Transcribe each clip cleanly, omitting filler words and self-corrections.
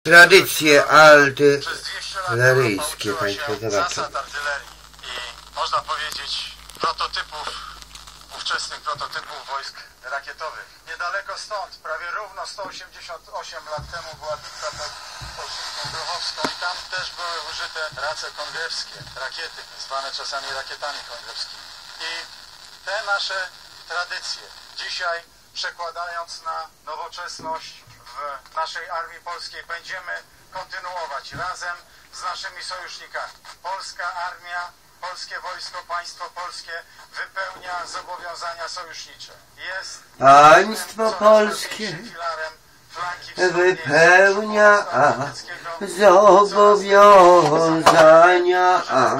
Tradycje artyleryjskie, Państwo zobaczą. Zasad artylerii i można powiedzieć ówczesnych prototypów wojsk rakietowych. Niedaleko stąd, prawie równo 188 lat temu była bitwa pod Olszynką Grochowską i tam też były użyte race kongrewskie, rakiety, zwane czasami rakietami kongrewskimi. I te nasze tradycje dzisiaj przekładając na nowoczesność w naszej Armii Polskiej będziemy kontynuować razem z naszymi sojusznikami. Polska armia, polskie wojsko, państwo polskie wypełnia zobowiązania sojusznicze. Jest Państwo polskie wypełnia zobowiązania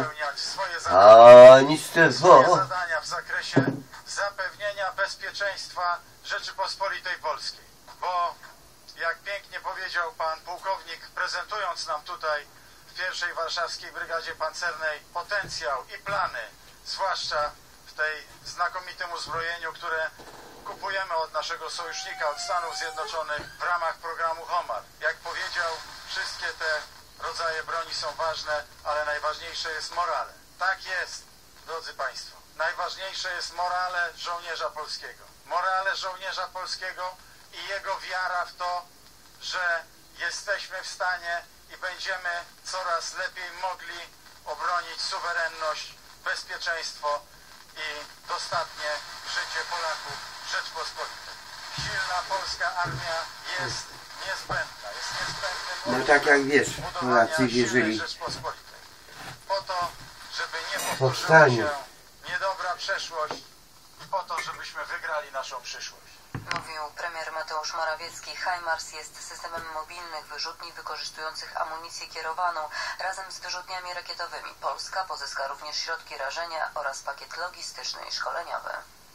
państwo zadania w zakresie zapewnienia bezpieczeństwa Rzeczypospolitej Polskiej. Bo jak pięknie powiedział pan pułkownik, prezentując nam tutaj w pierwszej Warszawskiej Brygadzie Pancernej potencjał i plany, zwłaszcza w tej znakomitym uzbrojeniu, które kupujemy od naszego sojusznika, od Stanów Zjednoczonych w ramach programu HOMAR. Jak powiedział, wszystkie te rodzaje broni są ważne, ale najważniejsze jest morale. Tak jest, drodzy państwo. Najważniejsze jest morale żołnierza polskiego. Morale żołnierza polskiego i jego wiara w to, że jesteśmy w stanie i będziemy coraz lepiej mogli obronić suwerenność, bezpieczeństwo i dostatnie życie Polaków w Rzeczpospolitej. Silna polska armia jest niezbędna. Jest niezbędnym no tak jak wiesz, Polacy wierzyli Rzeczpospolitej. Po to, żeby nie powtórzyła się niedobra przeszłość i po to, żebyśmy wygrali naszą przyszłość. Mówił premier Mateusz Morawiecki. HIMARS jest systemem mobilnych wyrzutni wykorzystujących amunicję kierowaną razem z wyrzutniami rakietowymi. Polska pozyska również środki rażenia oraz pakiet logistyczny i szkoleniowy.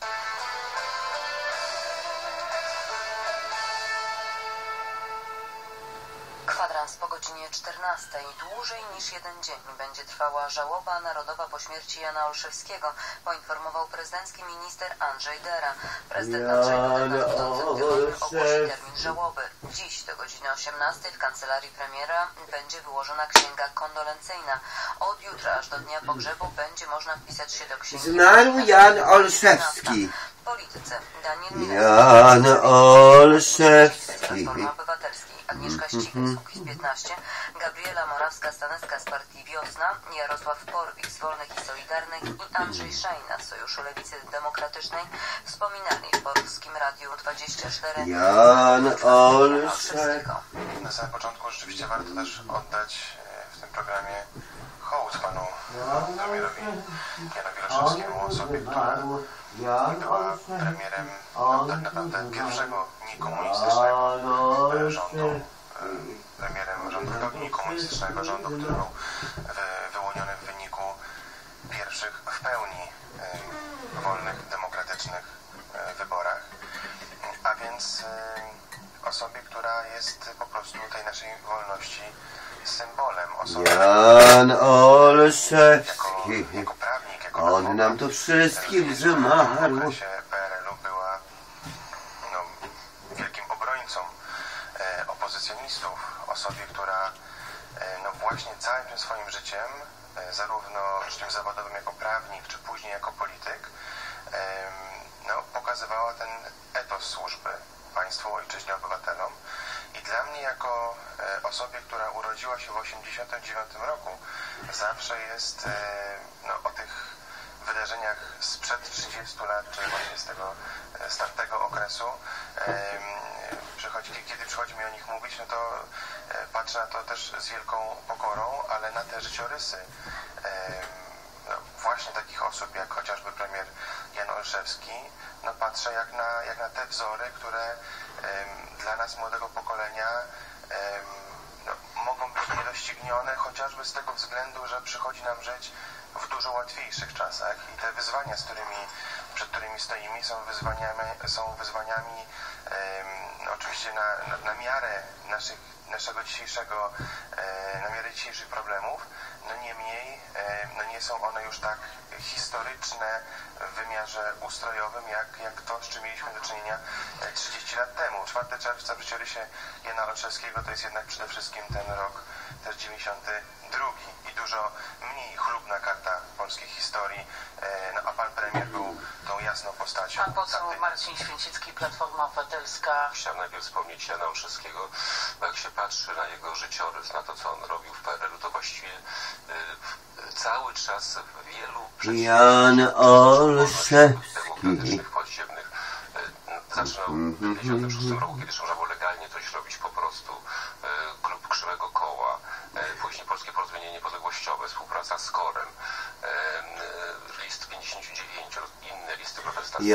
Kwadrans po godzinie 14. Dłużej niż jeden dzień będzie trwała żałoba narodowa po śmierci Jana Olszewskiego, poinformował prezydencki minister Andrzej Dera. Prezydent Andrzej Duda na bieżącym tygodniu ogłosi termin żałoby. Dziś do godziny 18 w kancelarii premiera będzie wyłożona księga kondolencyjna. Od jutra aż do dnia pogrzebu będzie można wpisać się do księgi. Zmarł Jan Olszewski. Politycy Daniel Jan Olszewski. Agnieszka Ścigaj z Kukiz15, Gabriela Morawska-Stanecka z partii Wiosna, Jarosław Porwik z Wolnych i Solidarnych i Andrzej Szejna z Sojuszu Lewicy Demokratycznej wspominali w Polskim Radiu 24 Jan Olszewski. Na samym początku rzeczywiście warto też oddać w tym programie hołd panu premierowi Janowi Olszewskiemu, osobie, która była premierem tak naprawdę pierwszego niekomunistycznego rządu, premierem rządu w pełni niekomunistycznego rządu, który był wyłoniony w wyniku pierwszych w pełni wolnych, demokratycznych wyborach, a więc osobie, która jest po prostu tej naszej wolności symbolem. Jan Olszewski. Jako prawnik, jako on nam to wszystkim zmarł. W okresie PRL-u była wielkim obrońcą opozycjonistów, osobie, która właśnie całym tym swoim życiem, zarówno życiem zawodowym jako prawnik, czy później jako polityk, pokazywała ten etos służby państwu, ojczyźnie, obywatelom. I dla mnie jako osobie, która urodziła się w 1989 roku, zawsze jest o tych wydarzeniach sprzed 30 lat, czy właśnie z tamtego okresu, kiedy przychodzi mi o nich mówić, no to patrzę na to też z wielką pokorą, ale na te życiorysy właśnie takich osób, jak chociażby premier Jan Olszewski, patrzę jak na te wzory, które dla nas, młodego pokolenia, mogą być niedoścignione, chociażby z tego względu, że przychodzi nam żyć w dużo łatwiejszych czasach i te wyzwania, przed którymi stoimy, są wyzwaniami oczywiście na miarę naszego dzisiejszego, na miarę dzisiejszych problemów. No niemniej, no nie są one już tak historyczne w wymiarze ustrojowym, jak to, z czym mieliśmy do czynienia 30 lat temu. 4 czerwca w życiorysie Jana Olszewskiego to jest jednak przede wszystkim ten rok też 92 i dużo mniej chlubna karta polskiej historii, no, a pan premier był tą jasną postacią. Pan poseł Marcin Święcicki, Platforma Obywatelska. Chciałem najpierw wspomnieć Jana Olszewskiego, bo jak się patrzy na jego życiorys, na to, co on robił w PRL-u, to właściwie cały czas w wielu Jan Olszewski. demokratycznych, podziemnych zaczynał w 1956 roku, kiedy trzeba było legalnie coś robić po prostu. Klub Krzywego Koła, później Polskie Porozumienie Niepodległościowe, współpraca z KOR-em, list 59, inne listy protestacyjne,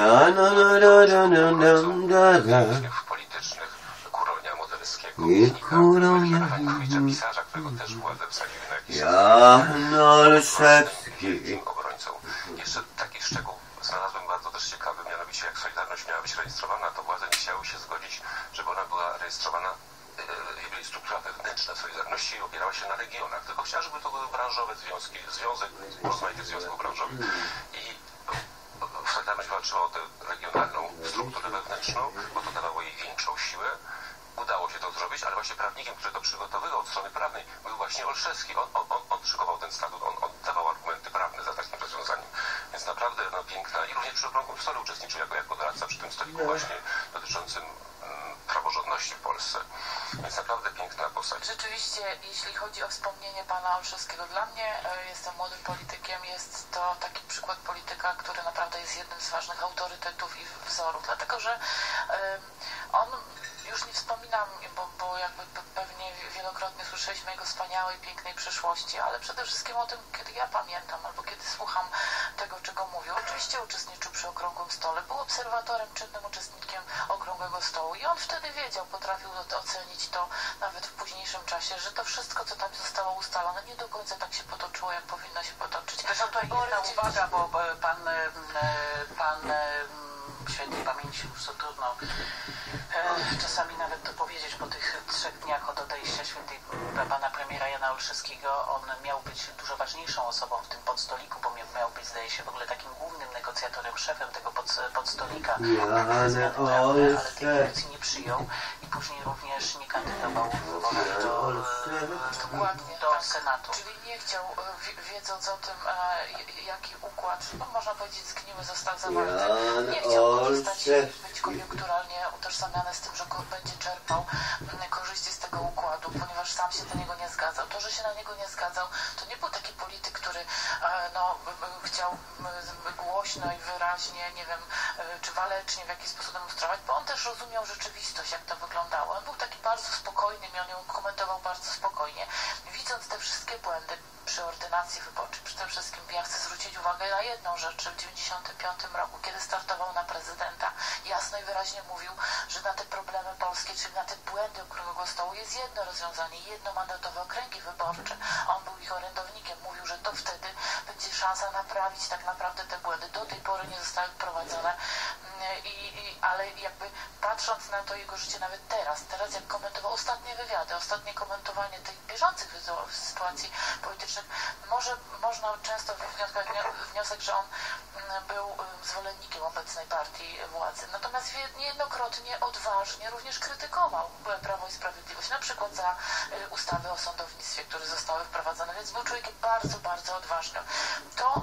politycznych, Kuronia Modelskiego, pisarza, którego też władze wsadziły na jakiś Jan Olszewski. obrońcą. Jeszcze taki szczegół znalazłem bardzo też ciekawy, mianowicie jak Solidarność miała być rejestrowana, to władze nie chciały się zgodzić, żeby ona była rejestrowana, jeżeli struktura wewnętrzna Solidarności opierała się na regionach, tylko chciała, żeby to były branżowe związki, związek rozmaitych związków branżowych. I Solidarność walczyła o tę regionalną strukturę wewnętrzną, bo to dawało jej większą siłę. Udało się to zrobić, ale właśnie prawnikiem, który to przygotowywał od strony prawnej, był właśnie Olszewski. On szykował ten statut, on dawał argumenty prawne za takim rozwiązaniem. Więc naprawdę no, piękna. I również przy okrągłym stole uczestniczył jako doradca przy tym stoliku właśnie dotyczącym praworządności w Polsce. Więc naprawdę piękna postać. Rzeczywiście, jeśli chodzi o wspomnienie pana Olszewskiego, dla mnie, jestem młodym politykiem, jest to taki przykład polityka, który naprawdę jest jednym z ważnych autorytetów i wzorów, dlatego że on, już nie wspominam, bo jakby pewnie wielokrotnie słyszeliśmy jego wspaniałej, pięknej przeszłości, ale przede wszystkim o tym, kiedy ja pamiętam, albo kiedy słucham tego, czego mówił. Oczywiście uczestniczył przy okrągłym stole, był obserwatorem, czynnym uczestnikiem okrągłego stołu i on wtedy wiedział, potrafił ocenić to nawet w późniejszym czasie, że to wszystko, co tam zostało ustalone, nie do końca tak się potoczyło, jak powinno się potoczyć. Zresztą tutaj jedna uwaga, bo pan świętej pamięci, już to trudno czasami nawet to powiedzieć po tych 3 dniach od odejścia pana premiera Jana Olszewskiego. On miał być dużo ważniejszą osobą w tym podstoliku, bo miał być, zdaje się, w ogóle takim głównym negocjatorem, szefem tego podstolika, ale tej funkcji nie przyjął i później również nie kandydował w wyborach do Senatu. Czyli nie chciał, wiedząc o tym, jaki układ, można powiedzieć, zgniły został zawarty, nie chciał korzystać, być koniunkturalnie utożsamiany z tym, że będzie czerpał korzyści z tego układu, ponieważ sam się do niego nie zgadzał. To, że się na niego nie zgadzał, to nie był taki polityk, który chciał głośno i wyraźnie, nie wiem, czy walecznie w jakiś sposób demonstrować, bo on też rozumiał rzeczywistość, jak to wyglądało. On był taki bardzo spokojny i on ją komentował bardzo spokojnie. Widząc te wszystkie błędy przy ordynacji wyborczej, przede wszystkim ja chcę zwrócić uwagę na jedną rzecz. W 1995 roku, kiedy startował na prezydenta, jasno i wyraźnie mówił, że na te problemy polskie, czyli na te błędy okrągłego stołu jest jedno rozwiązanie, jednomandatowe okręgi wyborcze. On był ich orędownikiem, mówił, że to wtedy będzie szansa naprawić tak naprawdę te błędy. Do tej pory nie zostały wprowadzone, ale jakby patrząc na to jego życie nawet teraz jak komentował ostatnie wywiady, ostatnie komentowanie tych bieżących sytuacji politycznych, można często wywnioskować wniosek, że on był zwolennikiem obecnej partii władzy. Natomiast niejednokrotnie odważnie również krytykował Prawo i Sprawiedliwość, na przykład za ustawy o sądownictwie, które zostały wprowadzone, więc był człowiekiem bardzo, bardzo odważnym. To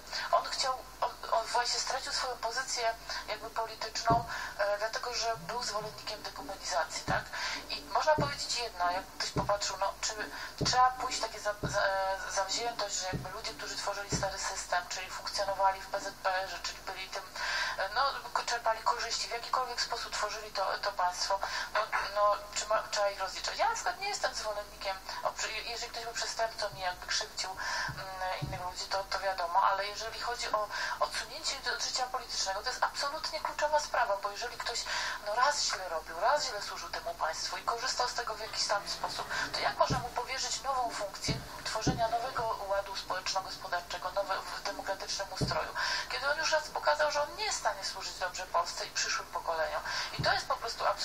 on właśnie stracił swoją pozycję jakby polityczną, dlatego że był zwolennikiem dekomunizacji, tak? I można powiedzieć jedno, jak ktoś popatrzył, czy trzeba pójść takie zawziętość, że jakby ludzie, którzy tworzyli stary system, czyli funkcjonowali w PZPR-ze, czyli byli tym, czerpali korzyści, w jakikolwiek sposób tworzyli to państwo, trzeba ich rozliczać. Ja na przykład nie jestem zwolennikiem, jeżeli ktoś był przestępcą i jakby krzywdził innych ludzi, to wiadomo, ale jeżeli chodzi o odsunięcie od życia politycznego, to jest absolutnie kluczowa sprawa, bo jeżeli ktoś raz źle robił, raz źle służył temu państwu i korzystał z tego w jakiś tam sposób, to jak można mu powierzyć nową funkcję tworzenia nowego ładu społeczno-gospodarczego, w demokratycznym ustroju, kiedy on już raz pokazał, że on nie jest w stanie służyć dobrze Polsce i przyszłym pokoleniom. I to jest po prostu absolutny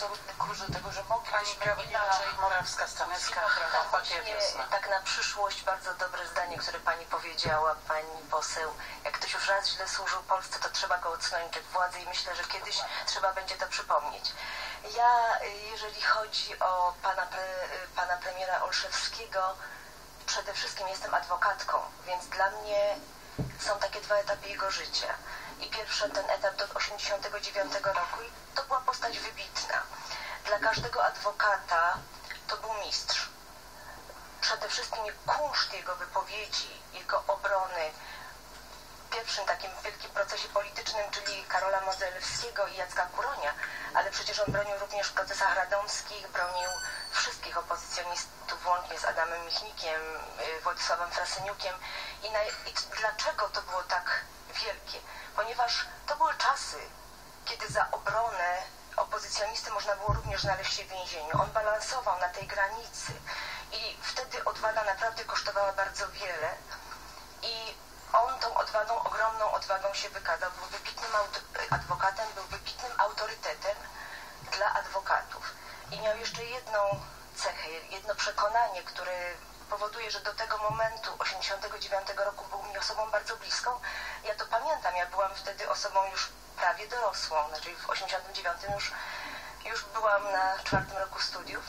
oprócz tego, że mogliśmy inaczej... Morawska-Stanecka, tak na przyszłość bardzo dobre zdanie, które pani powiedziała, pani poseł. Jak ktoś już raz źle służył Polsce, to trzeba go odsunąć od władzy i myślę, że kiedyś trzeba będzie to przypomnieć. Ja, jeżeli chodzi o pana premiera Olszewskiego, przede wszystkim jestem adwokatką, więc dla mnie są takie dwa etapy jego życia. I pierwszy ten etap do 1989 roku i to była postać wybitna. Dla każdego adwokata to był mistrz. Przede wszystkim kunszt jego wypowiedzi, jego obrony w pierwszym takim wielkim procesie politycznym, czyli Karola Modzelewskiego i Jacka Kuronia, ale przecież on bronił również w procesach radomskich, bronił wszystkich opozycjonistów, łącznie z Adamem Michnikiem, Władysławem Frasyniukiem. I dlaczego to było tak wielkie? Ponieważ to były czasy, kiedy za obronę opozycjonisty można było również znaleźć się w więzieniu. On balansował na tej granicy i wtedy odwaga naprawdę kosztowała bardzo wiele i on tą odwagą, ogromną odwagą się wykazał. Był wybitnym adwokatem, był wybitnym autorytetem dla adwokatów. I miał jeszcze jedną cechę, jedno przekonanie, które powoduje, że do tego momentu, 1989 roku, był mi osobą bardzo bliską. Ja to pamiętam, ja byłam wtedy osobą już prawie dorosłą, znaczy w 1989 już byłam na 4. roku studiów.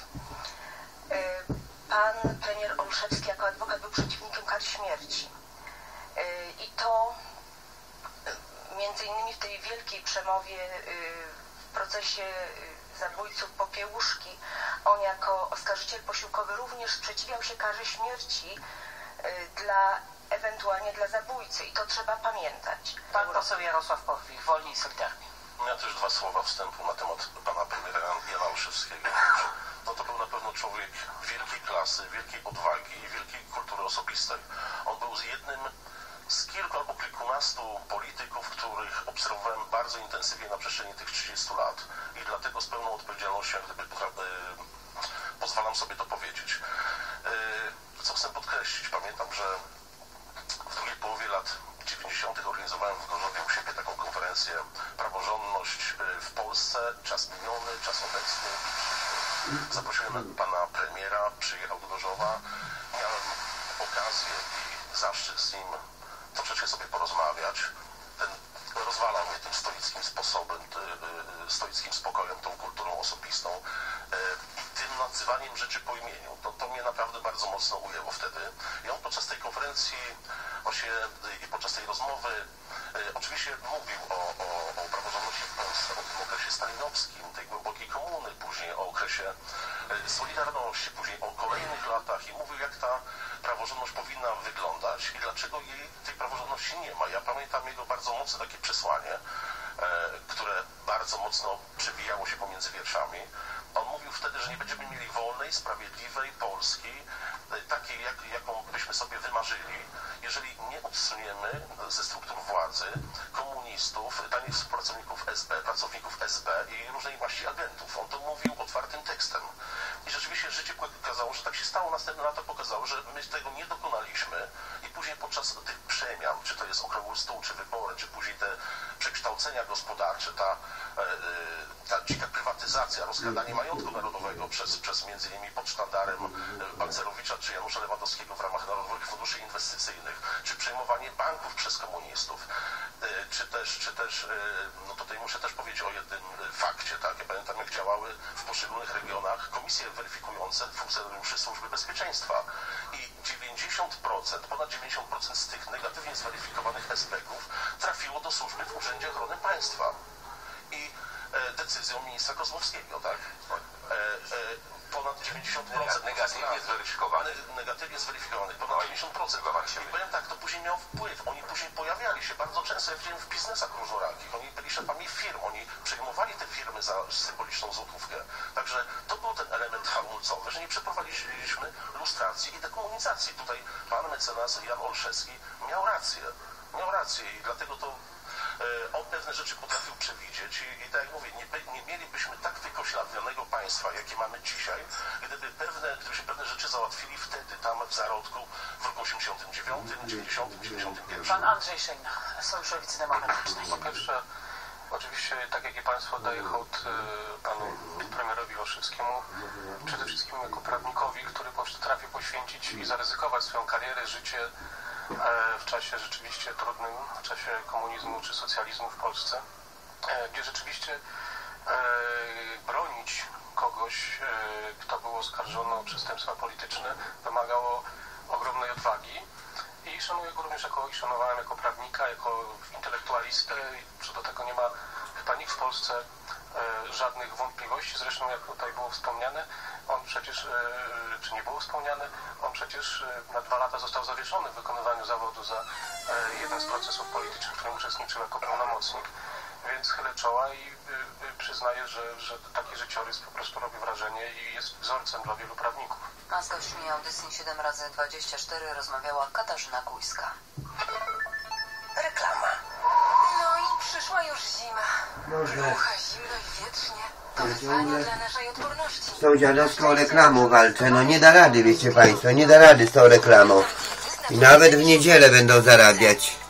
Pan premier Olszewski jako adwokat był przeciwnikiem kar śmierci. I to między innymi w tej wielkiej przemowie w procesie zabójców Popiełuszki, on jako oskarżyciel posiłkowy również sprzeciwiał się karze śmierci ewentualnie dla zabójcy i to trzeba pamiętać. Pan poseł Jarosław Porwich, Wolni i Solidarni. Ja też dwa słowa wstępu na temat pana premiera Jana Olszewskiego. No to był na pewno człowiek wielkiej klasy, wielkiej odwagi i wielkiej kultury osobistej. On był jednym z kilku albo kilkunastu polityków, których obserwowałem bardzo intensywnie na przestrzeni tych 30 lat i dlatego z pełną odpowiedzialnością, jak gdyby pozwalam sobie to powiedzieć. Co chcę podkreślić, pamiętam, że w drugiej połowie lat 90. organizowałem w Gorzowie u siebie taką konferencję Praworządność w Polsce, czas miniony, czas obecny. Zaprosiłem pana premiera, przyjechał do Gorzowa, miałem okazję i zaszczyt z nim troszeczkę sobie porozmawiać. Rozwalał mnie tym stoickim sposobem, stoickim spokojem, tą kulturą osobistą i tym nazywaniem rzeczy po imieniu. To mnie naprawdę bardzo mocno ujęło wtedy. I on podczas tej konferencji i podczas tej rozmowy oczywiście mówił o praworządności w Polsce, o tym okresie stalinowskim, tej głębokiej komuny, później o okresie Solidarności, później o kolejnych latach i mówił, jak ta praworządność powinna wyglądać i dlaczego tej praworządności nie ma. Ja pamiętam jego bardzo mocne takie przesłanie, które bardzo mocno przebijało się pomiędzy wierszami. On mówił wtedy, że nie będziemy mieli wolnej, sprawiedliwej Polski, takiej, jaką byśmy sobie wymarzyli, jeżeli nie odsuniemy ze struktur władzy komunistów, tajnych współpracowników SB, pracowników SB i różnej maści agentów. On to mówił otwartym tekstem. I rzeczywiście życie pokazało, że tak się stało. Następne lata pokazały, że my tego nie dokonaliśmy i później podczas tych przemian, czy to jest okrągły stół, czy wybory, czy później te przekształcenia gospodarcze, ta dzika prywatyzacja, rozkradanie majątku narodowego przez między innymi pod sztandarem Balcerowicza czy Janusza Lewandowskiego w ramach Narodowych Funduszy Inwestycyjnych, czy przejmowanie banków przez komunistów, czy też no tutaj muszę też powiedzieć o jednym fakcie, tak? Ja pamiętam, jak działały w poszczególnych regionach komisje weryfikujące funkcjonariuszy Służby Bezpieczeństwa i 90%, ponad 90% z tych negatywnie zweryfikowanych SB-ków trafiło do służby w Urzędzie Ochrony Państwa i decyzją ministra Kozłowskiego, tak? Ponad 90% negatywnie zweryfikowanych. Negatywnie zweryfikowanych, ponad 90%. I powiem tak, to później miał wpływ. Oni później pojawiali się bardzo często, ja widziałem w biznesach różnorakich. Oni byli szefami firm, oni przejmowali te firmy za symboliczną złotówkę. Także to był ten element hamulcowy, że nie przeprowadziliśmy lustracji i dekomunizacji. Tutaj pan mecenas Jan Olszewski miał rację i dlatego to on pewne rzeczy potrafił przewidzieć i tak jak mówię, nie mielibyśmy tak wykoślawionego państwa, jakie mamy dzisiaj, gdybyśmy pewne rzeczy załatwili wtedy, tam w zarodku w roku 89, 90, 91. Pan Andrzej Szejna, Sojusz Lewicy Demokratycznej. Po pierwsze, Oczywiście, tak jak i Państwo, oddaję hołd panu premierowi Olszewskiemu, przede wszystkim jako prawnikowi, który potrafił poświęcić i zaryzykować swoją karierę, życie w czasie rzeczywiście trudnym, w czasie komunizmu czy socjalizmu w Polsce, gdzie rzeczywiście bronić kogoś, kto był oskarżony o przestępstwa polityczne, wymagało ogromnej odwagi. I szanuję go również i szanowałem jako prawnika, jako intelektualistę. Co do tego nie ma chyba nikt w Polsce żadnych wątpliwości. Zresztą, jak tutaj było wspomniane, on przecież, czy nie było wspomniane, on przecież na 2 lata został zawieszony w wykonywaniu zawodu za jeden z procesów politycznych, w którym uczestniczył jako pełnomocnik. Więc chylę czoła i przyznaję, że taki życiorys po prostu robi wrażenie i jest wzorcem dla wielu prawników. A z gośćmi audycji 7x24 rozmawiała Katarzyna Gujska. Reklama. No i przyszła już zima. Mucha, zimno i wietrznie. To wyzwanie dla naszej odporności. Z tą dziadowską reklamą walczę. No nie da rady, wiecie Państwo, nie da rady z tą reklamą. I nawet w niedzielę będą zarabiać.